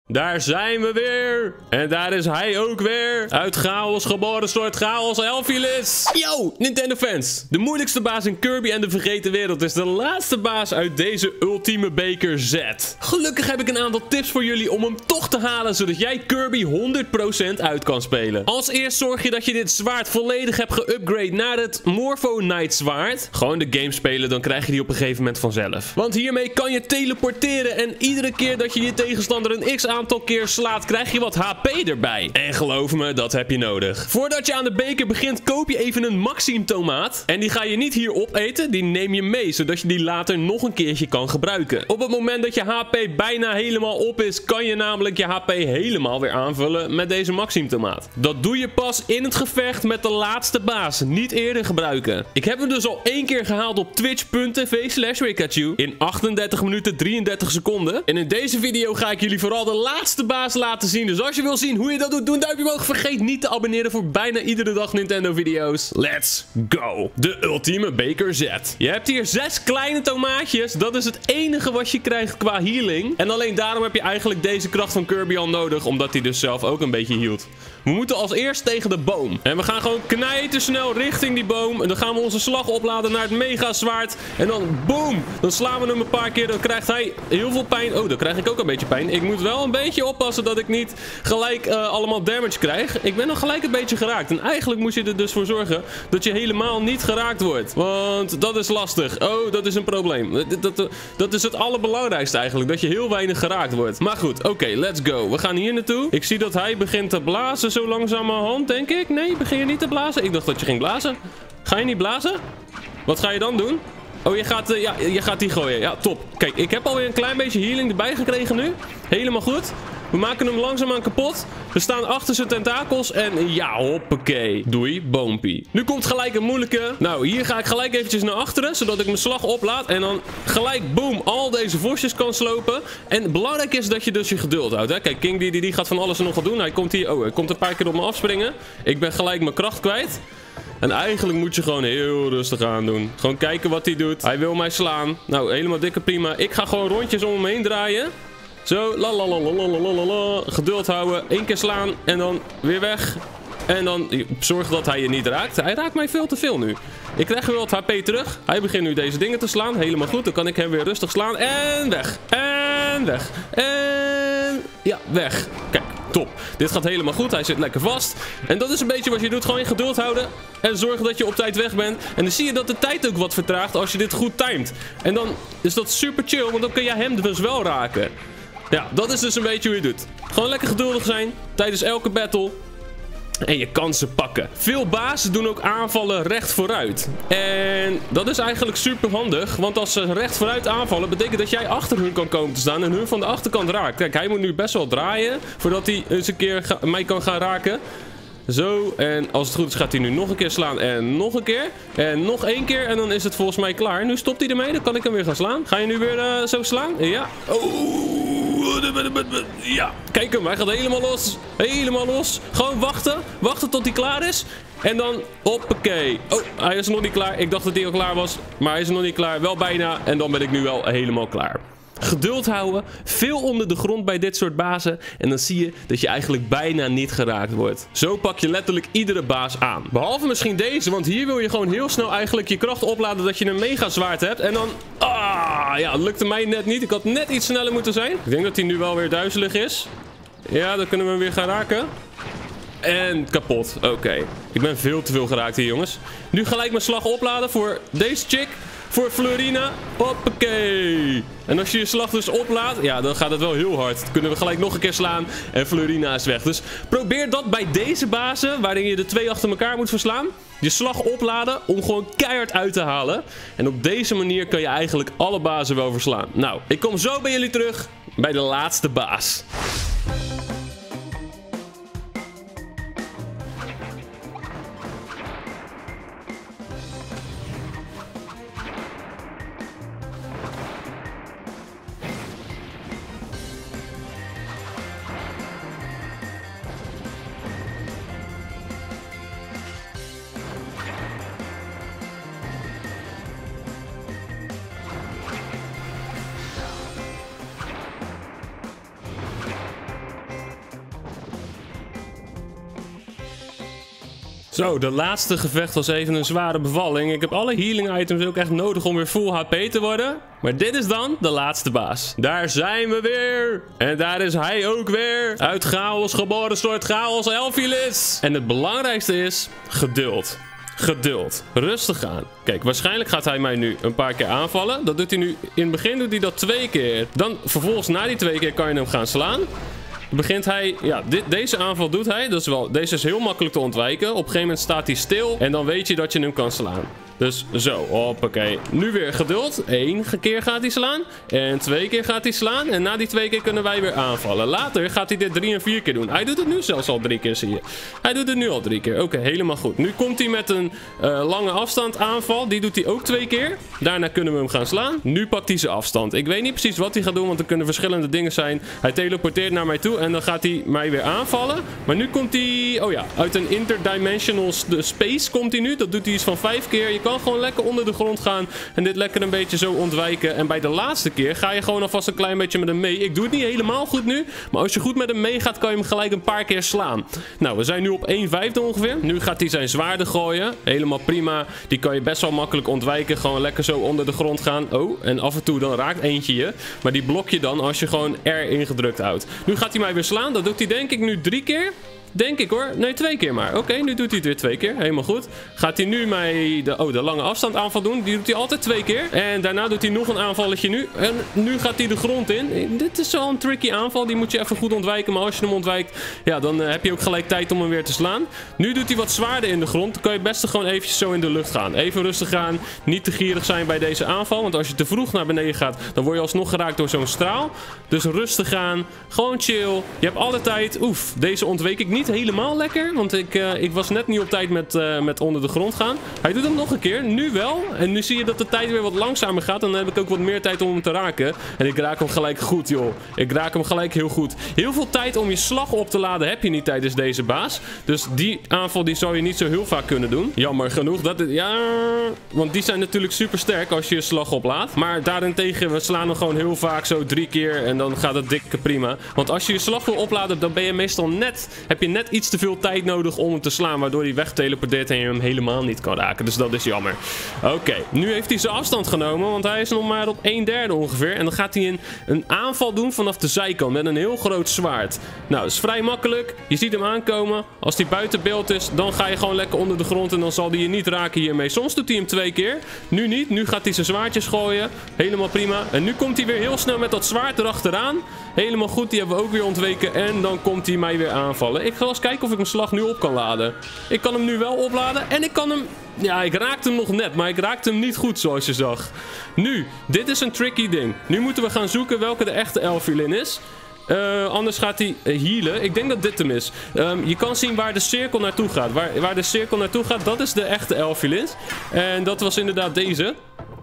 Daar zijn we weer. En daar is hij ook weer. Uit chaos geboren soort chaos Elfilis. Yo, Nintendo fans. De moeilijkste baas in Kirby en de Vergeten Wereld is de laatste baas uit deze ultieme beker Z. Gelukkig heb ik een aantal tips voor jullie om hem toch te halen, zodat jij Kirby 100% uit kan spelen. Als eerst zorg je dat je dit zwaard volledig hebt geupgrade naar het Morpho Knight zwaard. Gewoon de game spelen, dan krijg je die op een gegeven moment vanzelf. Want hiermee kan je teleporteren en iedere keer dat je je tegenstander een x-aantal keer slaat, krijg je wat HP erbij. En geloof me, dat heb je nodig. Voordat je aan de beker begint, koop je even een Maxime tomaat. En die ga je niet hier opeten, die neem je mee, zodat je die later nog een keertje kan gebruiken. Op het moment dat je HP bijna helemaal op is, kan je namelijk je HP helemaal weer aanvullen met deze Maxime tomaat. Dat doe je pas in het gevecht met de laatste baas, niet eerder gebruiken. Ik heb hem dus al 1 keer gehaald op twitch.tv/Rikachu in 38 minuten 33 seconden. En in deze video ga ik jullie vooral de laatste baas laten zien. Dus als je wil zien hoe je dat doet, doe een duimpje omhoog. Vergeet niet te abonneren voor bijna iedere dag Nintendo video's. Let's go! De ultieme beker Z. Je hebt hier 6 kleine tomaatjes. Dat is het enige wat je krijgt qua healing. En alleen daarom heb je eigenlijk deze kracht van Kirby al nodig, omdat hij dus zelf ook een beetje healt. We moeten als eerst tegen de boom. En we gaan gewoon knijtersnel richting die boom. En dan gaan we onze slag opladen naar het mega zwaard. En dan boom! Dan slaan we hem een paar keer. Dan krijgt hij heel veel pijn. Oh, dan krijg ik ook een beetje pijn. Ik moet wel een beetje oppassen dat ik niet gelijk allemaal damage krijg. Ik ben nog gelijk een beetje geraakt. En eigenlijk moet je er dus voor zorgen dat je helemaal niet geraakt wordt. Want dat is lastig. Oh, dat is een probleem. Dat is het allerbelangrijkste eigenlijk. Dat je heel weinig geraakt wordt. Maar goed, oké, let's go. We gaan hier naartoe. Ik zie dat hij begint te blazen zo langzamerhand, denk ik. Nee, begin je niet te blazen? Ik dacht dat je ging blazen. Ga je niet blazen? Wat ga je dan doen? Oh, je gaat die gooien. Ja, top. Kijk, ik heb alweer een klein beetje healing erbij gekregen nu. Helemaal goed. We maken hem langzaamaan kapot. We staan achter zijn tentakels. En ja, hoppakee. Doei, boompie. Nu komt gelijk een moeilijke. Nou, hier ga ik gelijk eventjes naar achteren, zodat ik mijn slag oplaad. En dan gelijk, boom, al deze vosjes kan slopen. En belangrijk is dat je dus je geduld houdt. Hè? Kijk, King die gaat van alles en nog wat doen. Hij komt hier, hij komt een paar keer op me afspringen. Ik ben gelijk mijn kracht kwijt. En eigenlijk moet je gewoon heel rustig aan doen. Gewoon kijken wat hij doet. Hij wil mij slaan. Nou, helemaal dikke prima. Ik ga gewoon rondjes om hem heen draaien. Zo, la. Geduld houden. 1 keer slaan en dan weer weg. En dan zorg dat hij je niet raakt. Hij raakt mij veel te veel nu. Ik krijg weer wat HP terug. Hij begint nu deze dingen te slaan. Helemaal goed. Dan kan ik hem weer rustig slaan. En weg. En weg. En ja, weg. Kijk. Top. Dit gaat helemaal goed. Hij zit lekker vast. En dat is een beetje wat je doet. Gewoon je geduld houden. En zorgen dat je op tijd weg bent. En dan zie je dat de tijd ook wat vertraagt als je dit goed timed. En dan is dat super chill. Want dan kun je hem dus wel raken. Ja, dat is dus een beetje hoe je doet. Gewoon lekker geduldig zijn. Tijdens elke battle. En je kansen pakken. Veel bazen doen ook aanvallen recht vooruit. En dat is eigenlijk super handig. Want als ze recht vooruit aanvallen, betekent dat jij achter hun kan komen te staan. En hun van de achterkant raakt. Kijk, hij moet nu best wel draaien. Voordat hij eens een keer mij kan gaan raken. Zo, en als het goed is gaat hij nu nog een keer slaan en nog een keer. En nog 1 keer en dan is het volgens mij klaar. Nu stopt hij ermee, dan kan ik hem weer gaan slaan. Ga je nu weer zo slaan? Ja. Oh. Ja, kijk hem, hij gaat helemaal los. Helemaal los. Gewoon wachten. Wachten tot hij klaar is. En dan, hoppakee. Oh, hij is nog niet klaar. Ik dacht dat hij al klaar was. Maar hij is nog niet klaar. Wel bijna. En dan ben ik nu wel helemaal klaar. Geduld houden, veel onder de grond bij dit soort bazen en dan zie je dat je eigenlijk bijna niet geraakt wordt. Zo pak je letterlijk iedere baas aan. Behalve misschien deze, want hier wil je gewoon heel snel eigenlijk je kracht opladen dat je een mega zwaard hebt en dan... ja, dat lukte mij net niet. Ik had net iets sneller moeten zijn. Ik denk dat hij nu wel weer duizelig is. Ja, dan kunnen we hem weer gaan raken. En kapot. Oké. Ik ben veel te veel geraakt hier, jongens. Nu gelijk mijn slag opladen voor deze chick. Voor Florina. Hoppakee. En als je je slag dus oplaadt, ja, dan gaat het wel heel hard. Dan kunnen we gelijk nog een keer slaan en Florina is weg. Dus probeer dat bij deze bazen, waarin je de 2 achter elkaar moet verslaan. Je slag opladen om gewoon keihard uit te halen. En op deze manier kan je eigenlijk alle bazen wel verslaan. Nou, ik kom zo bij jullie terug bij de laatste baas. Zo, de laatste gevecht was even een zware bevalling. Ik heb alle healing items ook echt nodig om weer full HP te worden. Maar dit is dan de laatste baas. Daar zijn we weer. En daar is hij ook weer. Uit chaos geboren soort chaos Elfilis. En het belangrijkste is geduld. Geduld. Rustig aan. Kijk, waarschijnlijk gaat hij mij nu een paar keer aanvallen. Dat doet hij nu. In het begin doet hij dat 2 keer. Dan vervolgens na die 2 keer kan je hem gaan slaan. Begint hij, ja, deze aanval doet hij. Deze is heel makkelijk te ontwijken. Op een gegeven moment staat hij stil. En dan weet je dat je hem kan slaan. Dus zo, hoppakee. Nu weer geduld. 1 keer gaat hij slaan. En 2 keer gaat hij slaan. En na die 2 keer kunnen wij weer aanvallen. Later gaat hij dit 3 en 4 keer doen. Hij doet het nu zelfs al 3 keer, zie je. Hij doet het nu al 3 keer. Oké, helemaal goed. Nu komt hij met een lange afstand aanval. Die doet hij ook 2 keer. Daarna kunnen we hem gaan slaan. Nu pakt hij zijn afstand. Ik weet niet precies wat hij gaat doen, want er kunnen verschillende dingen zijn. Hij teleporteert naar mij toe en dan gaat hij mij weer aanvallen. Maar nu komt hij, oh ja, uit een interdimensional space komt hij nu. Dat doet hij iets van 5 keer. Je kan gewoon lekker onder de grond gaan en dit lekker een beetje zo ontwijken. En bij de laatste keer ga je gewoon alvast een klein beetje met hem mee. Ik doe het niet helemaal goed nu, maar als je goed met hem meegaat, kan je hem gelijk een paar keer slaan. Nou, we zijn nu op 1/5 ongeveer. Nu gaat hij zijn zwaarden gooien. Helemaal prima. Die kan je best wel makkelijk ontwijken. Gewoon lekker zo onder de grond gaan. Oh, en af en toe dan raakt eentje je. Maar die blok je dan als je gewoon R ingedrukt houdt. Nu gaat hij mij weer slaan. Dat doet hij denk ik nu 3 keer. Denk ik hoor. Nee, 2 keer maar. Oké, nu doet hij het weer 2 keer. Helemaal goed. Gaat hij nu mij de lange afstand aanval doen. Die doet hij altijd 2 keer. En daarna doet hij nog een aanvalletje nu. En nu gaat hij de grond in. Dit is wel een tricky aanval. Die moet je even goed ontwijken. Maar als je hem ontwijkt, ja, dan heb je ook gelijk tijd om hem weer te slaan. Nu doet hij wat zwaarder in de grond. Dan kan je best gewoon eventjes zo in de lucht gaan. Even rustig gaan. Niet te gierig zijn bij deze aanval. Want als je te vroeg naar beneden gaat, dan word je alsnog geraakt door zo'n straal. Dus rustig gaan. Gewoon chill. Je hebt alle tijd. Oef, deze ontweek ik niet helemaal lekker, want ik was net niet op tijd met onder de grond gaan. Hij doet hem nog een keer, nu wel. En nu zie je dat de tijd weer wat langzamer gaat. Dan heb ik ook wat meer tijd om hem te raken. En ik raak hem gelijk goed, joh. Ik raak hem gelijk heel goed. Heel veel tijd om je slag op te laden heb je niet tijdens deze baas. Dus die aanval die zou je niet zo heel vaak kunnen doen. Jammer genoeg. Ja, want die zijn natuurlijk super sterk als je je slag oplaadt. Maar daarentegen, we slaan hem gewoon heel vaak zo 3 keer. En dan gaat het dikke prima. Want als je je slag wil opladen, dan ben je meestal heb je net iets te veel tijd nodig om hem te slaan, waardoor hij wegteleporteert en je hem helemaal niet kan raken. Dus dat is jammer. Oké, nu heeft hij zijn afstand genomen, want hij is nog maar op 1/3 ongeveer. En dan gaat hij een aanval doen vanaf de zijkant met een heel groot zwaard. Nou, dat is vrij makkelijk. Je ziet hem aankomen. Als hij buiten beeld is, dan ga je gewoon lekker onder de grond en dan zal hij je niet raken hiermee. Soms doet hij hem 2 keer. Nu niet. Nu gaat hij zijn zwaardjes gooien. Helemaal prima. En nu komt hij weer heel snel met dat zwaard erachteraan. Helemaal goed. Die hebben we ook weer ontweken. En dan komt hij mij weer aanvallen. Ik ga eens kijken of ik mijn slag nu op kan laden. Ik kan hem nu wel opladen. En ik kan hem... Ja, ik raakte hem nog net. Maar ik raakte hem niet goed, zoals je zag. Nu, dit is een tricky ding. Nu moeten we gaan zoeken welke de echte Elfilin is. Anders gaat hij healen. Ik denk dat dit hem is. Je kan zien waar de cirkel naartoe gaat. Waar de cirkel naartoe gaat, dat is de echte Elfilin. En dat was inderdaad deze.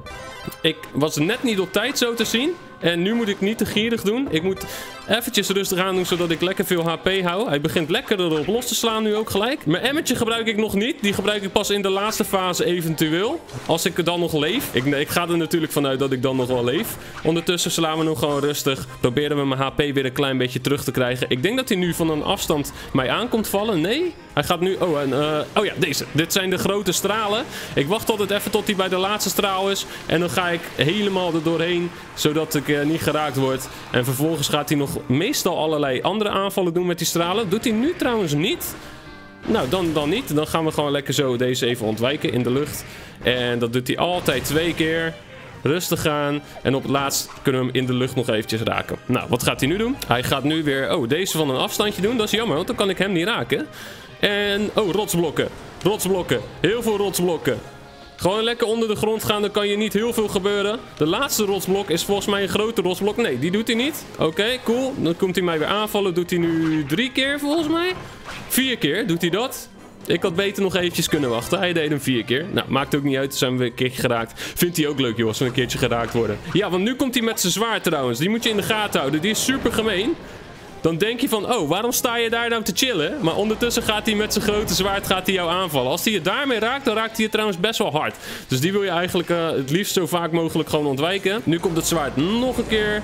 Ik was net niet op tijd zo te zien. En nu moet ik niet te gierig doen. Ik moet eventjes rustig aan doen, zodat ik lekker veel HP hou. Hij begint lekker erop los te slaan nu ook gelijk. Mijn emmertje gebruik ik nog niet. Die gebruik ik pas in de laatste fase eventueel. Als ik er dan nog leef. Ik ga er natuurlijk vanuit dat ik dan nog wel leef. Ondertussen slaan we hem gewoon rustig. Proberen we mijn HP weer een klein beetje terug te krijgen. Ik denk dat hij nu van een afstand mij aankomt vallen. Nee? Hij gaat nu... Oh ja, deze. Dit zijn de grote stralen. Ik wacht altijd even tot hij bij de laatste straal is. En dan ga ik helemaal er doorheen. Zodat ik niet geraakt word. En vervolgens gaat hij nog meestal allerlei andere aanvallen doen met die stralen. Doet hij nu trouwens niet. Nou, dan niet. Dan gaan we gewoon lekker zo deze even ontwijken in de lucht. En dat doet hij altijd 2 keer. Rustig gaan. En op het laatst kunnen we hem in de lucht nog eventjes raken. Nou, wat gaat hij nu doen? Hij gaat nu weer... Oh, deze van een afstandje doen. Dat is jammer, want dan kan ik hem niet raken. En... Oh, rotsblokken. Rotsblokken. Heel veel rotsblokken. Gewoon lekker onder de grond gaan, dan kan je niet heel veel gebeuren. De laatste rotsblok is volgens mij een grote rotsblok. Nee, die doet hij niet. Oké, cool. Dan komt hij mij weer aanvallen. Doet hij nu 3 keer volgens mij. 4 keer doet hij dat. Ik had beter nog eventjes kunnen wachten. Hij deed hem 4 keer. Nou, maakt ook niet uit. Zijn we weer een keertje geraakt. Vindt hij ook leuk, joh, als we een keertje geraakt worden. Ja, want nu komt hij met zijn zwaard trouwens. Die moet je in de gaten houden. Die is super gemeen. Dan denk je van, oh, waarom sta je daar nou te chillen? Maar ondertussen gaat hij met zijn grote zwaard jou aanvallen. Als hij je daarmee raakt, dan raakt hij je trouwens best wel hard. Dus die wil je eigenlijk het liefst zo vaak mogelijk gewoon ontwijken. Nu komt het zwaard nog een keer.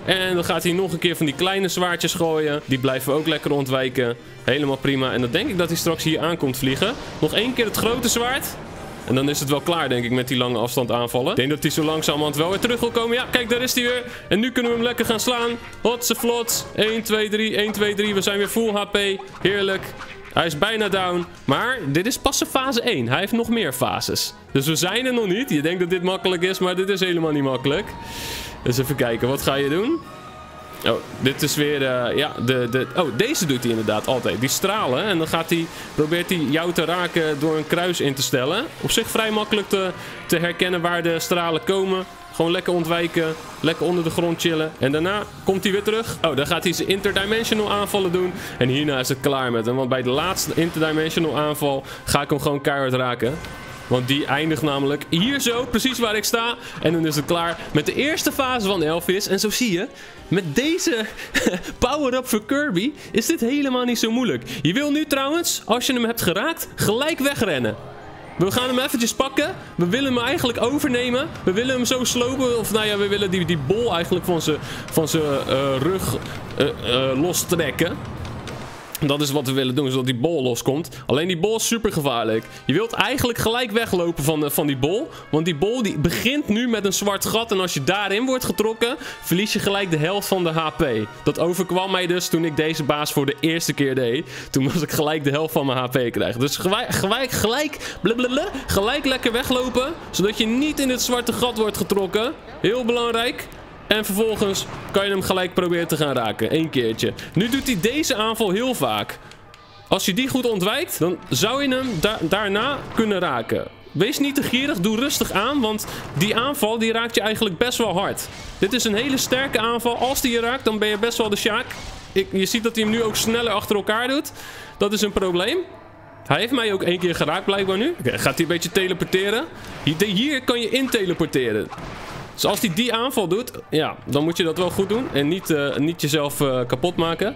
En dan gaat hij nog een keer van die kleine zwaardjes gooien. Die blijven we ook lekker ontwijken. Helemaal prima. En dan denk ik dat hij straks hier aankomt vliegen. Nog 1 keer het grote zwaard. En dan is het wel klaar, denk ik, met die lange afstand aanvallen. Ik denk dat hij zo langzamerhand wel weer terug wil komen. Ja, kijk, daar is hij weer. En nu kunnen we hem lekker gaan slaan. Hotse vlot. 1, 2, 3, 1, 2, 3. We zijn weer full HP. Heerlijk. Hij is bijna down. Maar dit is pas fase 1. Hij heeft nog meer fases. Dus we zijn er nog niet. Je denkt dat dit makkelijk is, maar dit is helemaal niet makkelijk. Dus even kijken. Wat ga je doen? Oh, dit is weer, ja, oh, deze doet hij inderdaad altijd. Die stralen. En dan probeert hij jou te raken door een kruis in te stellen. Op zich vrij makkelijk te herkennen waar de stralen komen. Gewoon lekker ontwijken. Lekker onder de grond chillen. En daarna komt hij weer terug. Oh, dan gaat hij zijn interdimensional aanvallen doen. En hierna is het klaar met hem. Want bij de laatste interdimensional aanval ga ik hem gewoon keihard raken. Want die eindigt namelijk hier zo, precies waar ik sta. En dan is het klaar met de eerste fase van Elvis. En zo zie je, met deze power-up voor Kirby is dit helemaal niet zo moeilijk. Je wil nu trouwens, als je hem hebt geraakt, gelijk wegrennen. We gaan hem eventjes pakken. We willen hem eigenlijk overnemen. We willen hem zo slopen. Of nou ja, we willen die bol eigenlijk van zijn rug lostrekken. Dat is wat we willen doen, zodat die bol loskomt. Alleen die bol is super gevaarlijk. Je wilt eigenlijk gelijk weglopen van die bol. Want die bol die begint nu met een zwart gat. En als je daarin wordt getrokken, verlies je gelijk de helft van de HP. Dat overkwam mij dus toen ik deze baas voor de eerste keer deed. Toen moest ik gelijk de helft van mijn HP krijgen. Dus gelijk lekker weglopen. Zodat je niet in het zwarte gat wordt getrokken. Heel belangrijk. En vervolgens kan je hem gelijk proberen te gaan raken. 1 keertje. Nu doet hij deze aanval heel vaak. Als je die goed ontwijkt, dan zou je hem daarna kunnen raken. Wees niet te gierig, doe rustig aan, want die aanval die raakt je eigenlijk best wel hard. Dit is een hele sterke aanval. Als die je raakt, dan ben je best wel de Sjaak. Je ziet dat hij hem nu ook sneller achter elkaar doet. Dat is een probleem. Hij heeft mij ook 1 keer geraakt blijkbaar nu. Oké, gaat hij een beetje teleporteren. Hier kan je in teleporteren. Dus als hij die aanval doet, ja, dan moet je dat wel goed doen. En niet jezelf kapot maken.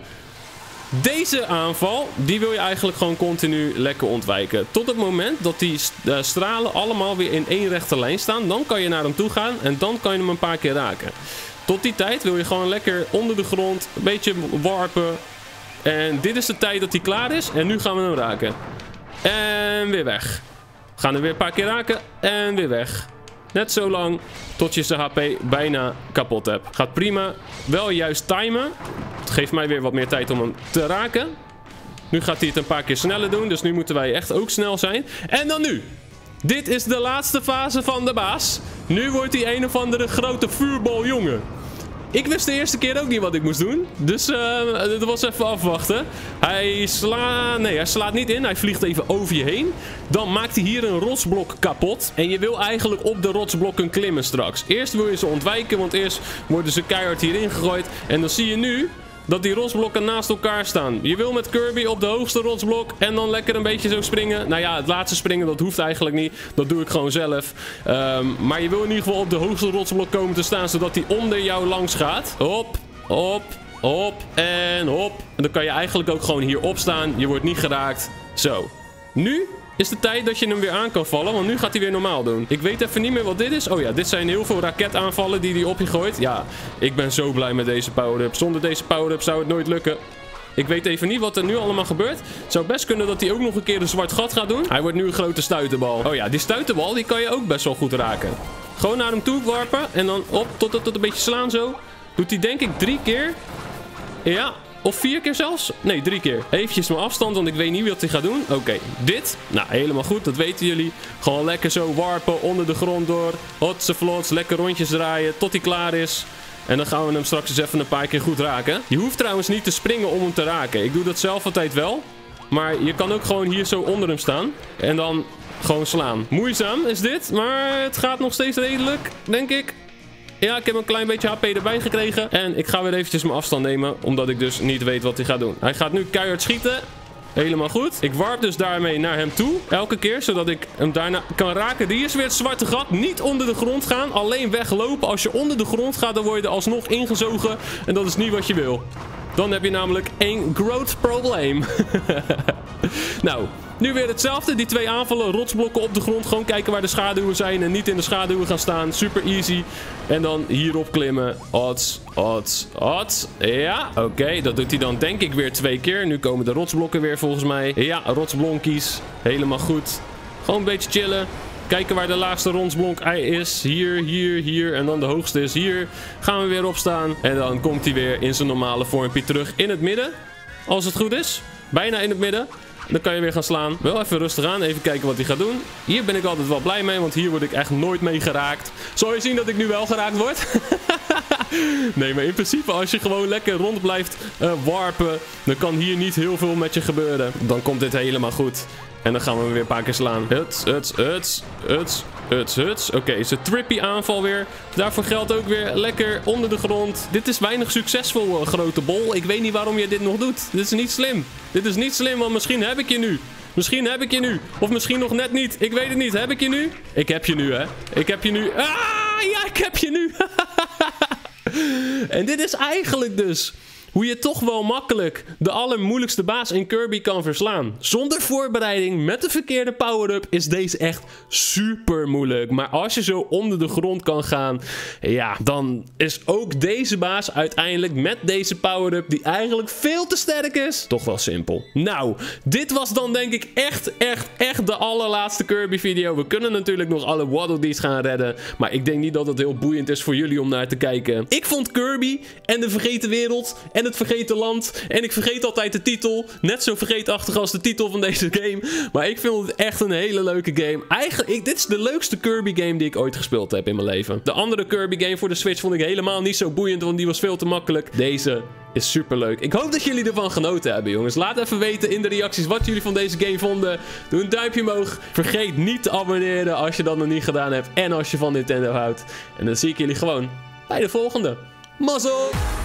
Deze aanval, die wil je eigenlijk gewoon continu lekker ontwijken. Tot het moment dat die stralen allemaal weer in 1 rechte lijn staan. Dan kan je naar hem toe gaan en dan kan je hem een paar keer raken. Tot die tijd wil je gewoon lekker onder de grond, een beetje warpen. En dit is de tijd dat hij klaar is. En nu gaan we hem raken. En weer weg. We gaan hem weer een paar keer raken en weer weg. Net zo lang tot je zijn HP bijna kapot hebt. Gaat prima. Wel juist timen. Het geeft mij weer wat meer tijd om hem te raken. Nu gaat hij het een paar keer sneller doen. Dus nu moeten wij echt ook snel zijn. En dan nu. Dit is de laatste fase van de baas. Nu wordt hij een of andere grote vuurbaljongen. Ik wist de eerste keer ook niet wat ik moest doen. Dus dat was even afwachten. Hij slaat niet in. Hij vliegt even over je heen. Dan maakt hij hier een rotsblok kapot. En je wil eigenlijk op de rotsblokken klimmen straks. Eerst wil je ze ontwijken, want eerst worden ze keihard hierin gegooid. En dan zie je nu dat die rotsblokken naast elkaar staan. Je wil met Kirby op de hoogste rotsblok en dan lekker een beetje zo springen. Nou ja, het laatste springen, dat hoeft eigenlijk niet. Dat doe ik gewoon zelf. Maar je wil in ieder geval op de hoogste rotsblok komen te staan, zodat die onder jou langs gaat. Hop, hop, hop en hop. En dan kan je eigenlijk ook gewoon hierop staan. Je wordt niet geraakt. Zo. Nu is de tijd dat je hem weer aan kan vallen, want nu gaat hij weer normaal doen. Ik weet even niet meer wat dit is. Oh ja, dit zijn heel veel raketaanvallen die hij op je gooit. Ja, ik ben zo blij met deze power-up. Zonder deze power-up zou het nooit lukken. Ik weet even niet wat er nu allemaal gebeurt. Het zou best kunnen dat hij ook nog een keer een zwart gat gaat doen. Hij wordt nu een grote stuiterbal. Oh ja, die stuiterbal die kan je ook best wel goed raken. Gewoon naar hem toe warpen en dan op tot een beetje slaan zo. Doet hij denk ik 3 keer. Ja. Of 4 keer zelfs? Nee, 3 keer. Eventjes mijn afstand, want ik weet niet wat hij gaat doen. Oké, dit. Nou, helemaal goed. Dat weten jullie. Gewoon lekker zo warpen, onder de grond door. Hotse vlots, lekker rondjes draaien, tot hij klaar is. En dan gaan we hem straks eens even een paar keer goed raken. Je hoeft trouwens niet te springen om hem te raken. Ik doe dat zelf altijd wel. Maar je kan ook gewoon hier zo onder hem staan. En dan gewoon slaan. Moeizaam is dit, maar het gaat nog steeds redelijk, denk ik. Ja, ik heb een klein beetje HP erbij gekregen. En ik ga weer eventjes mijn afstand nemen. Omdat ik dus niet weet wat hij gaat doen. Hij gaat nu keihard schieten. Helemaal goed. Ik warp dus daarmee naar hem toe. Elke keer, zodat ik hem daarna kan raken. Die is weer het zwarte gat. Niet onder de grond gaan. Alleen weglopen. Als je onder de grond gaat, dan word je er alsnog ingezogen. En dat is niet wat je wil. Dan heb je namelijk een groot probleem. Nou, Nu weer hetzelfde. Die 2 aanvallen. Rotsblokken op de grond. Gewoon kijken waar de schaduwen zijn en niet in de schaduwen gaan staan. Super easy. En dan hierop klimmen. Odds. Ja, oké. Dat doet hij dan denk ik weer 2 keer. Nu komen de rotsblokken weer volgens mij. Ja, rotsblonkies. Helemaal goed. Gewoon een beetje chillen. Kijken waar de laagste rotsblonk is. Hier. En dan de hoogste is hier. Gaan we weer opstaan. En dan komt hij weer in zijn normale vormpje terug in het midden. Als het goed is. Bijna in het midden. Dan kan je weer gaan slaan. Wel even rustig aan. Even kijken wat hij gaat doen. Hier ben ik altijd wel blij mee. Want hier word ik echt nooit mee geraakt. Zal je zien dat ik nu wel geraakt word? Nee, maar in principe als je gewoon lekker rond blijft warpen. Dan kan hier niet heel veel met je gebeuren. Dan komt dit helemaal goed. En dan gaan we weer een paar keer slaan. Huts. Oké, zijn trippy aanval weer. Daarvoor geldt ook weer lekker onder de grond. Dit is weinig succesvol, grote bol. Ik weet niet waarom je dit nog doet. Dit is niet slim. Dit is niet slim, want misschien heb ik je nu. Misschien heb ik je nu. Of misschien nog net niet. Ik weet het niet. Heb ik je nu? Ik heb je nu, hè. Ik heb je nu. Ah, ja, ik heb je nu. En dit is eigenlijk dus hoe je toch wel makkelijk de allermoeilijkste baas in Kirby kan verslaan. Zonder voorbereiding, met de verkeerde power-up, is deze echt super moeilijk. Maar als je zo onder de grond kan gaan, ja, dan is ook deze baas uiteindelijk met deze power-up, die eigenlijk veel te sterk is, toch wel simpel. Nou, dit was dan denk ik echt de allerlaatste Kirby video. We kunnen natuurlijk nog alle Waddle Dees gaan redden, maar ik denk niet dat het heel boeiend is voor jullie om naar te kijken. Ik vond Kirby en de Vergeten Wereld en het Vergeten Land. En ik vergeet altijd de titel. Net zo vergeetachtig als de titel van deze game. Maar ik vind het echt een hele leuke game. Eigenlijk, dit is de leukste Kirby game die ik ooit gespeeld heb in mijn leven. De andere Kirby game voor de Switch vond ik helemaal niet zo boeiend, want die was veel te makkelijk. Deze is super leuk. Ik hoop dat jullie ervan genoten hebben, jongens. Laat even weten in de reacties wat jullie van deze game vonden. Doe een duimpje omhoog. Vergeet niet te abonneren als je dat nog niet gedaan hebt. En als je van Nintendo houdt. En dan zie ik jullie gewoon bij de volgende. Mazzel!